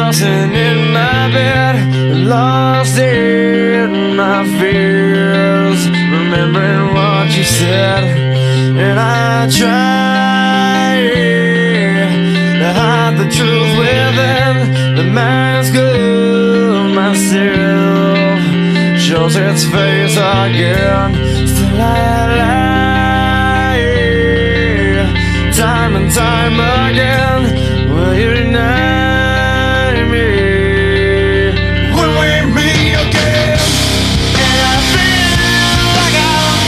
tossing in my bed, lost in my fears, remembering what you said. And I try to hide the truth within the mask of myself, shows its face again. Still I lie, time and time again. Will you deny me when we meet again? And I feel like I'm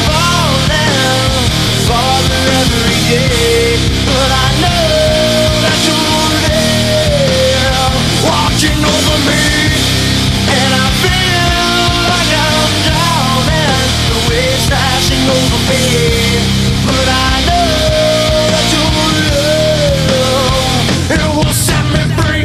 falling every day, but I know that you're there, watching over me. And I feel like I'm drowning, the waves crashing over me, but I know that you're there, it will set me free.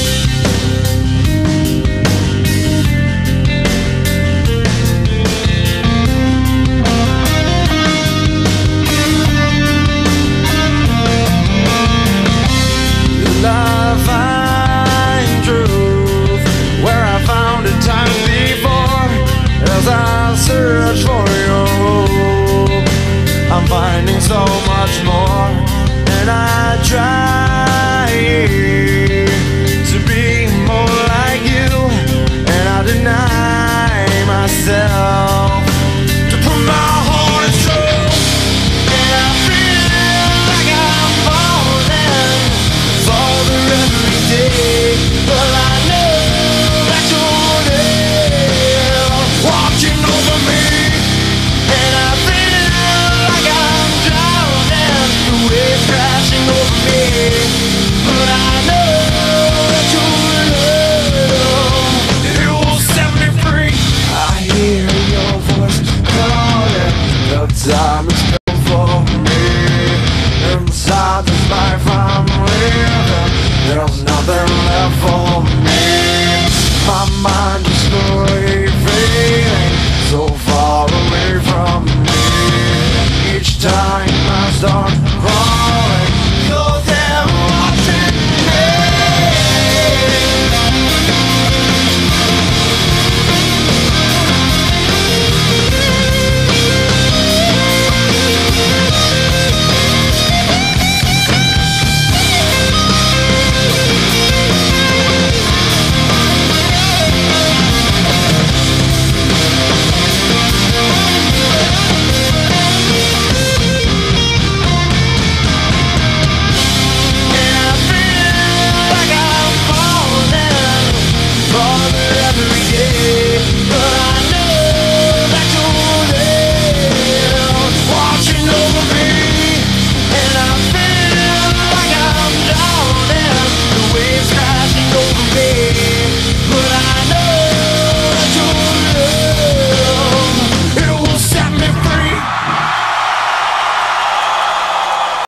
Will I find truth where I found it time before? As I search for your hope, I'm finding so much more. And I try to be more like you, and I deny myself to put my heart and soul. And I feel like I'm falling every day, but I know that you're there, watching over me. And I feel like I'm drowning, the waves crashing over me, but I